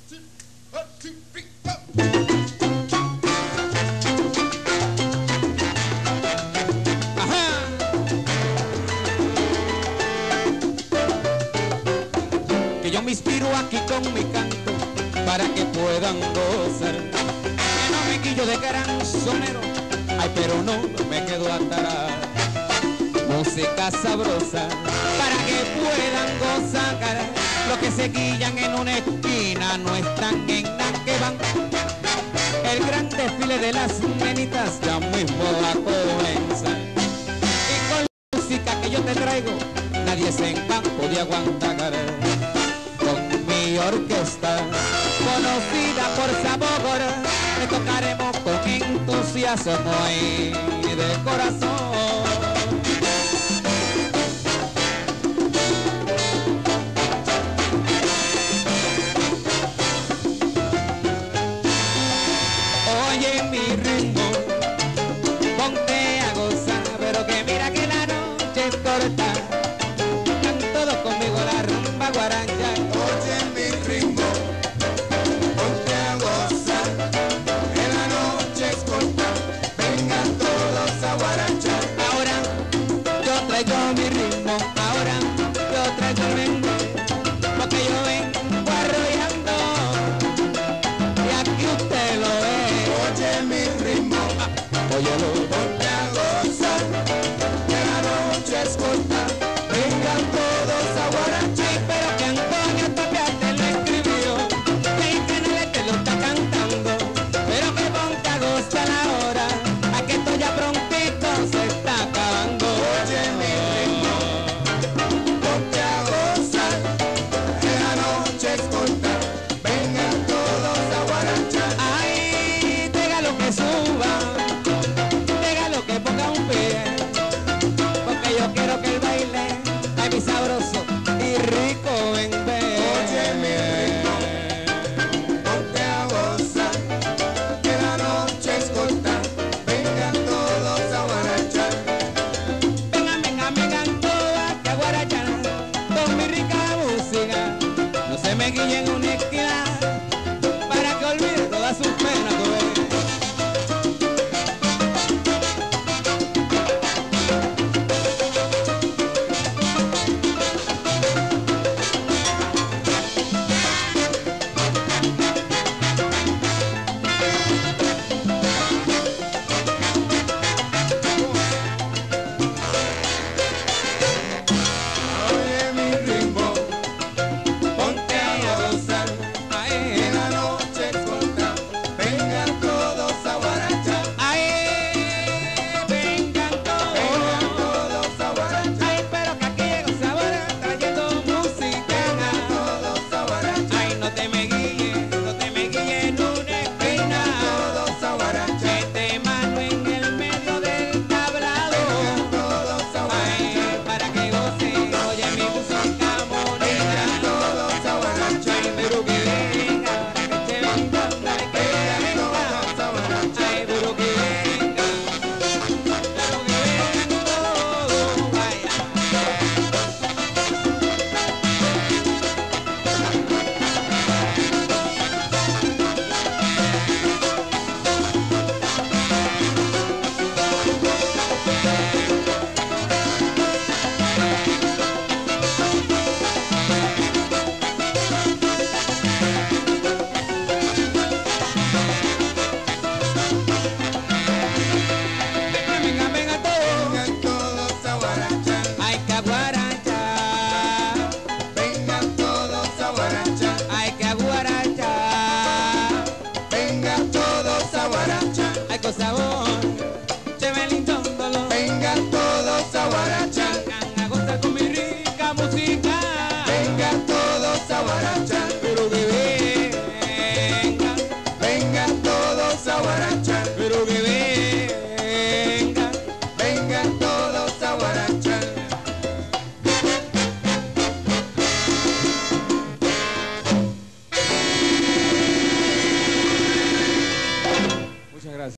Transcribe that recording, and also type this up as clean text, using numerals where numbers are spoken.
Que yo me inspiro aquí con mi canto para que puedan gozar. Que no me quillo de canzonero, ay, pero no me quedo atrás. Música sabrosa para que puedan gozar. Los que se guillan en una esquina no están en nada que van. El gran desfile de las nenitas ya mismo va a comenzar. Y con la música que yo te traigo, nadie se encampo de aguantar. Con mi orquesta, conocida por sabor, le tocaremos con entusiasmo y de corazón.